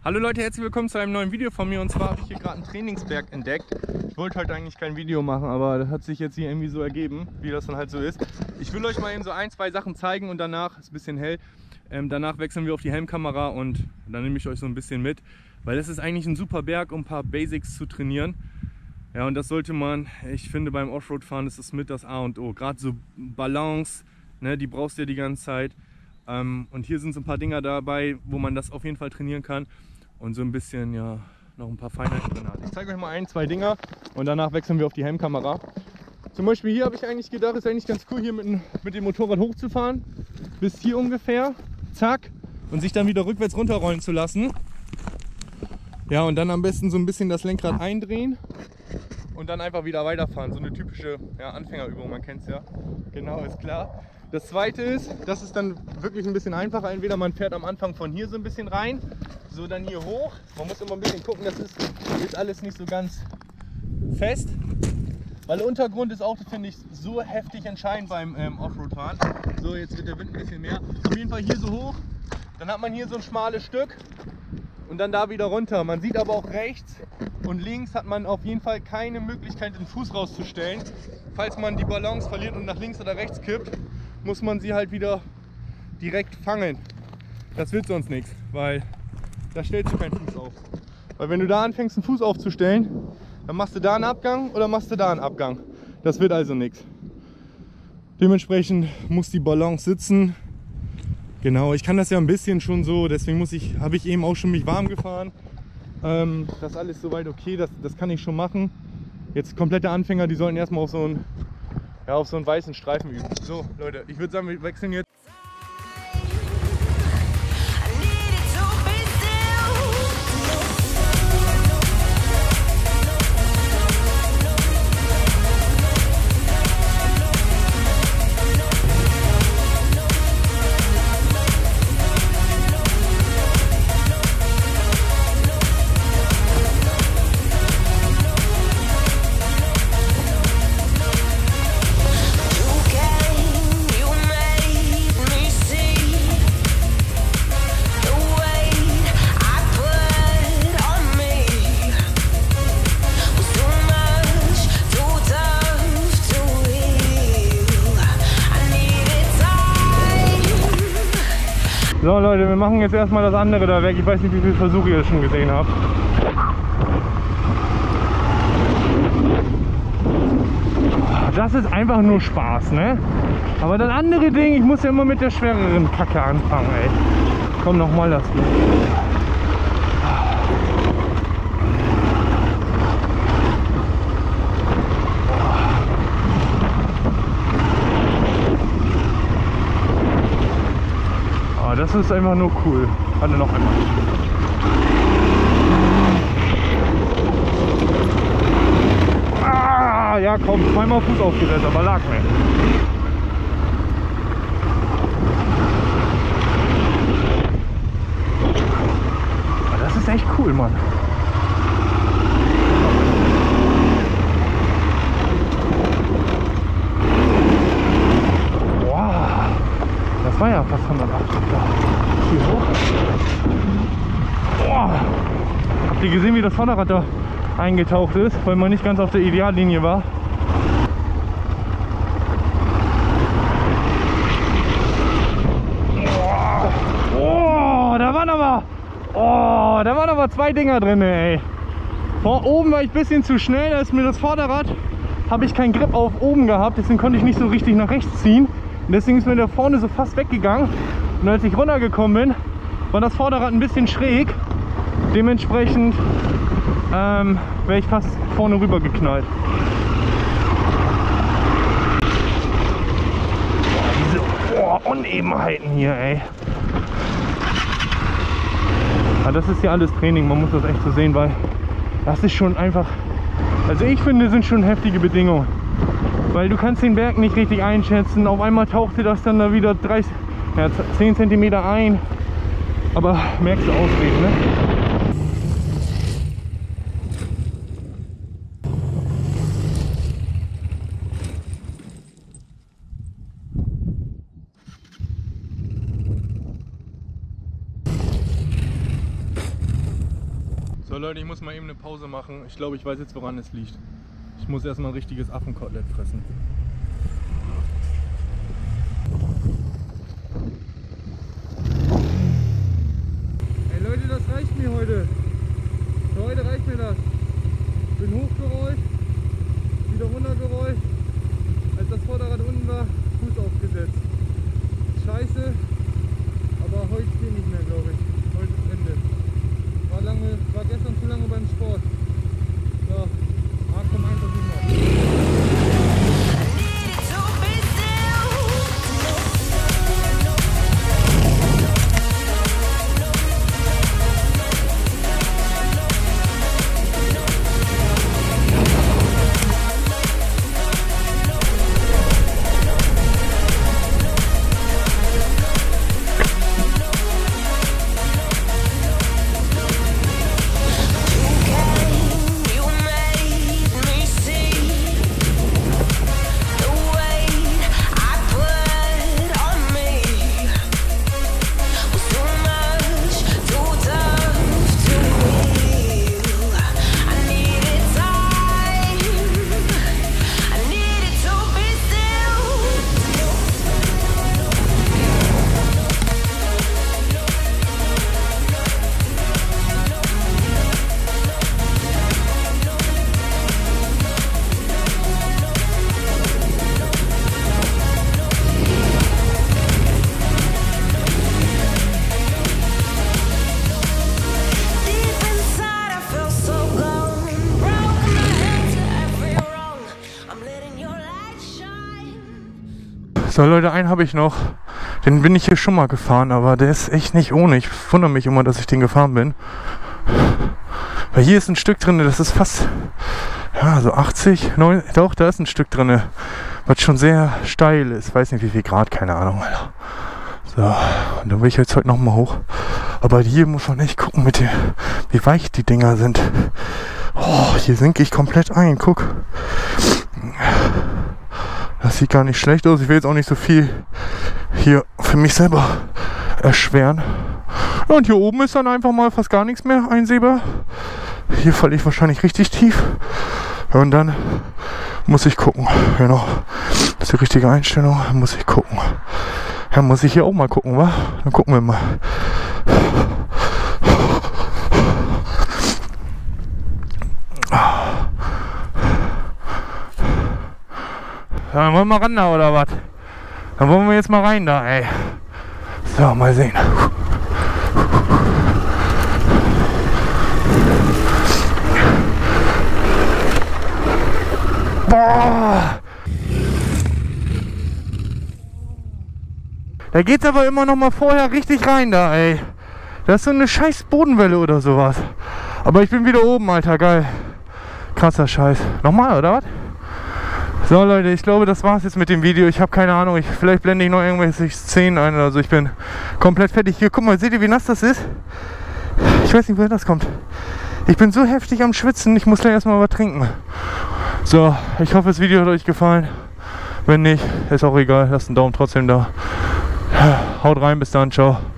Hallo Leute, herzlich willkommen zu einem neuen Video von mir. Und zwar habe ich hier gerade einen Trainingsberg entdeckt. Ich wollte heute eigentlich kein Video machen, aber das hat sich jetzt hier irgendwie so ergeben, wie das dann halt so ist. Ich will euch mal eben so ein, zwei Sachen zeigen und danach, ist ein bisschen hell, danach wechseln wir auf die Helmkamera und dann nehme ich euch so ein bisschen mit. Weil das ist eigentlich ein super Berg, um ein paar Basics zu trainieren. Ja, und das sollte man, ich finde, beim Offroad-Fahren ist das mit das A und O. Gerade so Balance, ne, die brauchst du ja die ganze Zeit. Und hier sind so ein paar Dinger dabei, wo man das auf jeden Fall trainieren kann. Und so ein bisschen, ja, noch ein paar Feinheiten drin hat. Ich zeige euch mal ein, zwei Dinger und danach wechseln wir auf die Helmkamera. Zum Beispiel hier habe ich eigentlich gedacht, ist eigentlich ganz cool, hier mit dem Motorrad hochzufahren. Bis hier ungefähr, zack, und sich dann wieder rückwärts runterrollen zu lassen. Ja, und dann am besten so ein bisschen das Lenkrad eindrehen und dann einfach wieder weiterfahren. So eine typische, ja, Anfängerübung, man kennt es ja. Genau, ist klar. Das zweite ist, das ist dann wirklich ein bisschen einfacher. Entweder man fährt am Anfang von hier so ein bisschen rein, so dann hier hoch. Man muss immer ein bisschen gucken, das ist alles nicht so ganz fest. Weil der Untergrund ist auch, finde ich, so heftig entscheidend beim Offroad-Fahren. So, jetzt wird der Wind ein bisschen mehr. Auf jeden Fall hier so hoch, dann hat man hier so ein schmales Stück und dann da wieder runter. Man sieht aber auch rechts und links hat man auf jeden Fall keine Möglichkeit, den Fuß rauszustellen. Falls man die Balance verliert und nach links oder rechts kippt, muss man sie halt wieder direkt fangen. Das wird sonst nichts, weil da stellst du keinen Fuß auf. Weil wenn du da anfängst, einen Fuß aufzustellen, dann machst du da einen Abgang oder machst du da einen Abgang. Das wird also nichts. Dementsprechend muss die Balance sitzen. Genau, ich kann das ja ein bisschen schon so, deswegen habe ich eben auch schon mich warm gefahren. Das ist alles soweit okay, das kann ich schon machen. Jetzt komplette Anfänger, die sollten erstmal auf so einen weißen Streifen üben. So Leute, ich würde sagen, wir wechseln jetzt. So Leute, wir machen jetzt erstmal das andere da weg. Ich weiß nicht, wie viele Versuche ihr schon gesehen habt. Das ist einfach nur Spaß, ne? Aber das andere Ding, ich muss ja immer mit der schwereren Kacke anfangen, ey. Komm, nochmal das hier. Das ist einfach nur cool. Warte, noch einmal. Ah, ja komm, zweimal Fuß aufgesetzt, aber lag mir. Das ist echt cool, Mann. Das war ja fast 180 Grad. Hier hoch. Boah. Habt ihr gesehen, wie das Vorderrad da eingetaucht ist, weil man nicht ganz auf der Ideallinie war? Oh, da waren aber zwei Dinger drin, ey. Vor oben war ich ein bisschen zu schnell, da ist mir das Vorderrad, habe ich keinen Grip auf oben gehabt, deswegen konnte ich nicht so richtig nach rechts ziehen. Und deswegen ist mir da vorne so fast weggegangen. Und als ich runtergekommen bin, war das Vorderrad ein bisschen schräg. Dementsprechend wäre ich fast vorne rüber geknallt. Diese Unebenheiten hier, ey. Aber das ist ja alles Training, man muss das echt so sehen, weil das ist schon einfach, also ich finde, sind schon heftige Bedingungen. Weil du kannst den Berg nicht richtig einschätzen. Auf einmal tauchte das dann da wieder 10 cm ein. Aber merkst du Ausreden, ne? So Leute, ich muss mal eben eine Pause machen. Ich glaube, ich weiß jetzt, woran es liegt. Ich muss erstmal ein richtiges Affenkotelett fressen. Hey Leute, das reicht mir heute. Für heute reicht mir das. Ich bin hochgerollt, wieder runtergerollt. Als das Vorderrad unten war, Fuß aufgesetzt. Scheiße, aber heute geht nicht mehr, glaube ich. Heute ist Ende. War gestern zu lange beim Sport. So, komm einfach rüber. So Leute, einen habe ich noch. Den bin ich hier schon mal gefahren, aber der ist echt nicht ohne. Ich wundere mich immer, dass ich den gefahren bin. Weil hier ist ein Stück drin, das ist fast, ja, so 80, 90, doch, da ist ein Stück drin, was schon sehr steil ist. Weiß nicht wie viel Grad, keine Ahnung, Alter. So, und dann will ich jetzt heute nochmal hoch. Aber hier muss man echt gucken, wie weich die Dinger sind. Oh, hier sinke ich komplett ein, guck. Das sieht gar nicht schlecht aus. Ich will jetzt auch nicht so viel hier für mich selber erschweren. Ja, und hier oben ist dann einfach mal fast gar nichts mehr einsehbar. Hier falle ich wahrscheinlich richtig tief. Und dann muss ich gucken. Genau. Das ist die richtige Einstellung. Dann muss ich gucken. Ja, muss ich hier auch mal gucken, wa? Dann gucken wir mal. Ja, dann wollen wir ran da oder was? Dann wollen wir jetzt mal rein da, ey. So, mal sehen. Boah! Da geht's aber immer noch mal vorher richtig rein da, ey. Das ist so eine scheiß Bodenwelle oder sowas. Aber ich bin wieder oben, Alter, geil. Krasser Scheiß. Nochmal, oder was? So Leute, ich glaube, das war's jetzt mit dem Video. Ich habe keine Ahnung, vielleicht blende ich noch irgendwelche Szenen ein. Also ich bin komplett fertig. Hier, guck mal, seht ihr, wie nass das ist? Ich weiß nicht, woher das kommt. Ich bin so heftig am Schwitzen, ich muss gleich erstmal was trinken. So, ich hoffe, das Video hat euch gefallen. Wenn nicht, ist auch egal. Lasst einen Daumen trotzdem da. Haut rein, bis dann, ciao.